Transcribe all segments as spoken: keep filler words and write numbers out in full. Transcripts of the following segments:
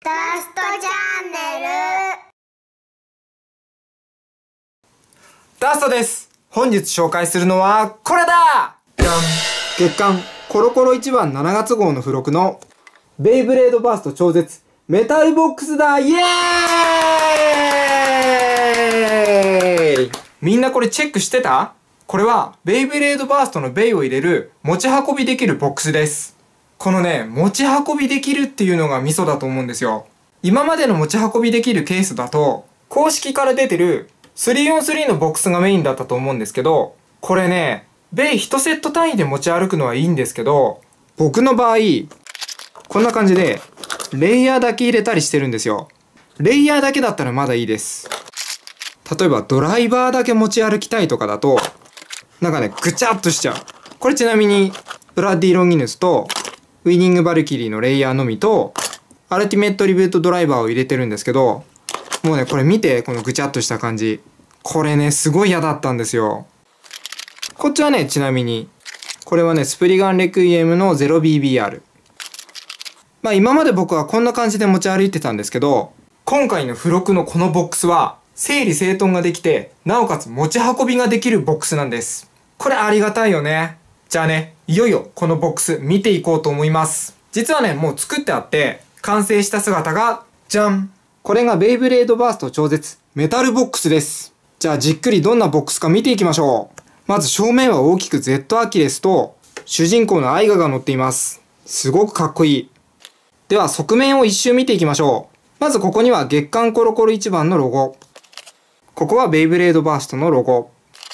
ダストチャンネル。 ダストです。本日紹介するのはこれだ。じゃん。月刊コロコロ一番しちがつ号の付録のベイブレードバースト超絶メタルボックスだ。イエーイ。みんなこれチェックしてた？これはベイブレードバーストのベイを入れる持ち運びできるボックスです。このね、持ち運びできるっていうのがミソだと思うんですよ。今までの持ち運びできるケースだと公式から出てる スリーオンスリー のボックスがメインだったと思うんですけど、これね、ベイいちセット単位で持ち歩くのはいいんですけど、僕の場合こんな感じでレイヤーだけ入れたりしてるんですよ。レイヤーだけだったらまだいいです。例えばドライバーだけ持ち歩きたいとかだとなんかね、ぐちゃっとしちゃう。これちなみにブラッディ・ロンギヌスとウィニング・バルキリーのレイヤーのみとアルティメット・リブート・ドライバーを入れてるんですけど、もうね、これ見て、このぐちゃっとした感じ。これね、すごい嫌だったんですよ。こっちはね、ちなみにこれはね、スプリガン・レクイエムの ゼロビービーアール。 まあ今まで僕はこんな感じで持ち歩いてたんですけど、今回の付録のこのボックスは整理整頓ができて、なおかつ持ち運びができるボックスなんです。これありがたいよね。じゃあね、いよいよこのボックス見ていこうと思います。実はね、もう作ってあって完成した姿がじゃん。これがベイブレードバースト超絶メタルボックスです。じゃあじっくりどんなボックスか見ていきましょう。まず正面は大きく Z アキレスと主人公のアイガが乗っています。すごくかっこいい。では側面を一周見ていきましょう。まずここには月刊コロコロ一番のロゴ。ここはベイブレードバーストのロゴ。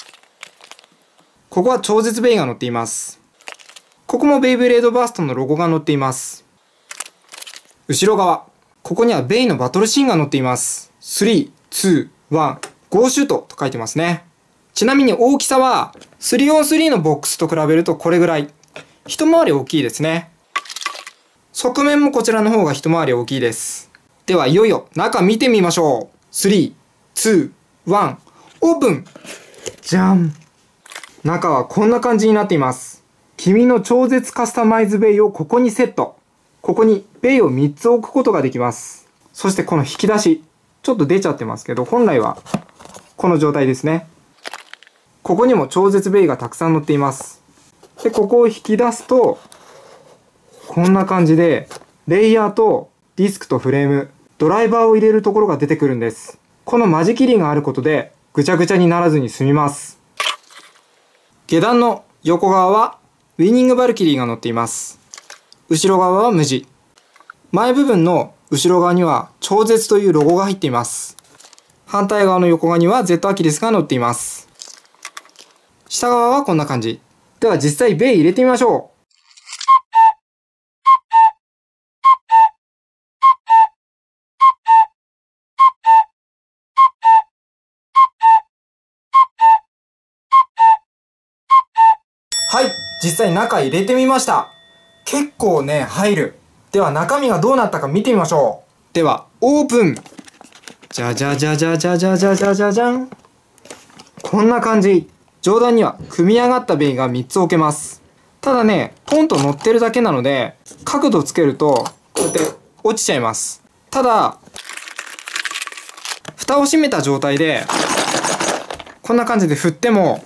ここは超絶ベイが乗っています。ここもベイブレードバーストのロゴが載っています。後ろ側。ここにはベイのバトルシーンが載っています。スリー、ツー、ワン、ゴーシュートと書いてますね。ちなみに大きさは スリーオンスリー のボックスと比べるとこれぐらい。一回り大きいですね。側面もこちらの方が一回り大きいです。ではいよいよ中見てみましょう。スリー、ツー、ワン、オープン。じゃん。中はこんな感じになっています。君の超絶カスタマイズベイをここにセット。ここにベイをみっつ置くことができます。そしてこの引き出し。ちょっと出ちゃってますけど、本来はこの状態ですね。ここにも超絶ベイがたくさん載っています。で、ここを引き出すと、こんな感じで、レイヤーとディスクとフレーム、ドライバーを入れるところが出てくるんです。この間仕切りがあることで、ぐちゃぐちゃにならずに済みます。下段の横側はウィニングバルキリーが乗っています。後ろ側は無地。前部分の後ろ側には超絶というロゴが入っています。反対側の横側には Z アキレスが乗っています。下側はこんな感じ。では実際ベイ入れてみましょう。はい、実際中入れてみました。結構ね、入る。では中身がどうなったか見てみましょう。では、オープン。じゃじゃじゃじゃじゃじゃじゃじゃじゃじゃん。こんな感じ。上段には組み上がったベイがみっつ置けます。ただね、ポンと乗ってるだけなので、角度つけると、こうやって落ちちゃいます。ただ、蓋を閉めた状態で、こんな感じで振っても、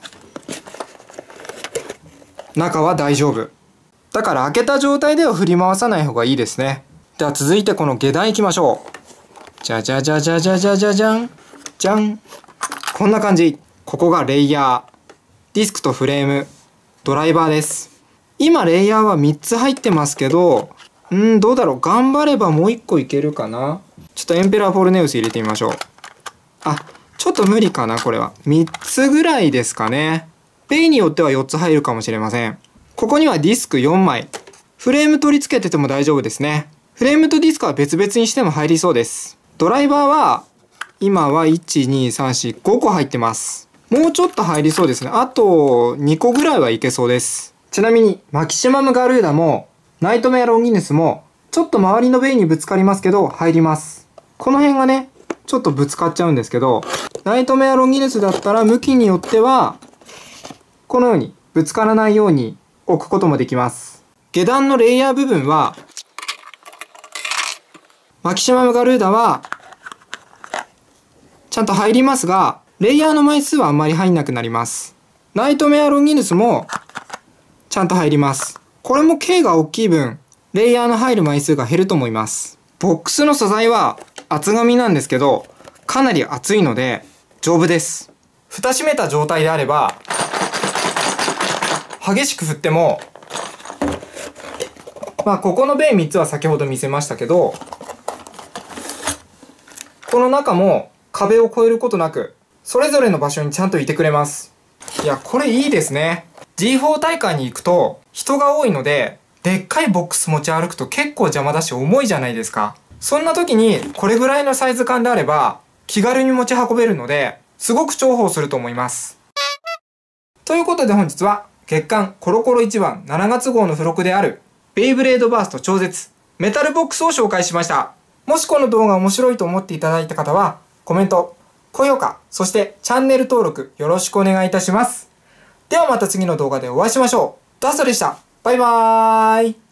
中は大丈夫。だから開けた状態では振り回さない方がいいですね。では続いてこの下段行きましょう。じゃじゃじゃじゃじゃじゃじゃじゃん。じゃん。こんな感じ。ここがレイヤー。ディスクとフレーム。ドライバーです。今レイヤーはみっつ入ってますけど、んーどうだろう。頑張ればもういっこいけるかな。ちょっとエンペラーフォルネウス入れてみましょう。あ、ちょっと無理かなこれは。みっつぐらいですかね。ベイによってはよっつ入るかもしれません。ここにはディスクよんまい。フレーム取り付けてても大丈夫ですね。フレームとディスクは別々にしても入りそうです。ドライバーは、今は いち、に、さん、よん、ごこ入ってます。もうちょっと入りそうですね。あとにこぐらいはいけそうです。ちなみに、マキシマムガルーダも、ナイトメアロンギヌスも、ちょっと周りのベイにぶつかりますけど、入ります。この辺がね、ちょっとぶつかっちゃうんですけど、ナイトメアロンギヌスだったら向きによっては、このようにぶつからないように置くこともできます。下段のレイヤー部分はマキシマムガルーダはちゃんと入りますが、レイヤーの枚数はあんまり入んなくなります。ナイトメアロンギヌスもちゃんと入ります。これも径が大きい分、レイヤーの入る枚数が減ると思います。ボックスの素材は厚紙なんですけど、かなり厚いので丈夫です。蓋閉めた状態であれば、激しく振っても、まあここのベイみっつは先ほど見せましたけど、この中も壁を越えることなく、それぞれの場所にちゃんといてくれます。いや、これいいですね。ジーフォー 大会に行くと人が多いので、でっかいボックス持ち歩くと結構邪魔だし重いじゃないですか。そんな時にこれぐらいのサイズ感であれば気軽に持ち運べるので、すごく重宝すると思います。ということで本日は月刊コロコロいちばんしちがつ号の付録であるベイブレードバースト超絶メタルボックスを紹介しました。もしこの動画面白いと思っていただいた方はコメント、高評価、そしてチャンネル登録よろしくお願いいたします。ではまた次の動画でお会いしましょう。ダストでした。バイバーイ。